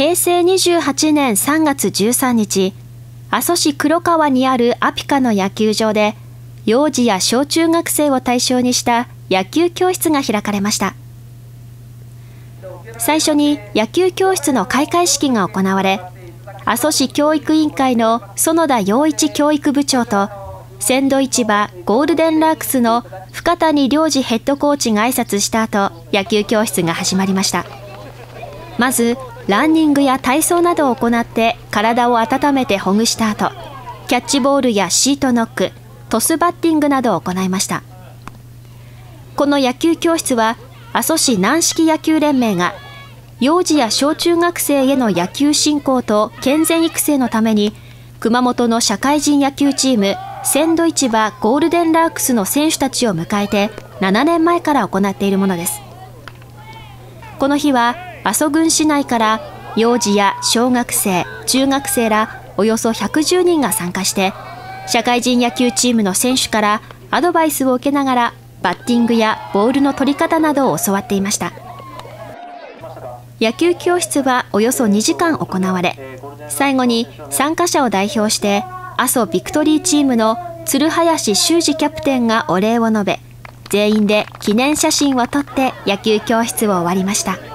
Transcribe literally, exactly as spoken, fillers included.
へいせいにじゅうはちねんさんがつじゅうさんにち、阿蘇市黒川にあるアピカの野球場で、幼児や小中学生を対象にした野球教室が開かれました。最初に野球教室の開会式が行われ、阿蘇市教育委員会の園田洋一教育部長と、鮮度市場ゴールデンラークスの深谷良二ヘッドコーチが挨拶した後、野球教室が始まりました。まず、ランニングや体操などを行って体を温めてほぐした後、キャッチボールやシートノック、トスバッティングなどを行いました。この野球教室は、阿蘇市軟式野球連盟が、幼児や小中学生への野球振興と健全育成のために、熊本の社会人野球チーム、鮮度市場ゴールデンラークスの選手たちを迎えてななねんまえから行っているものです。この日は、阿蘇郡市内から幼児や小学生、中学生らおよそひゃくじゅうにんが参加して、社会人野球チームの選手からアドバイスを受けながら、バッティングやボールの取り方などを教わっていました。野球教室はおよそにじかん行われ、最後に参加者を代表して、阿蘇ビクトリーチームの鶴林修二キャプテンがお礼を述べ、全員で記念写真を撮って野球教室を終わりました。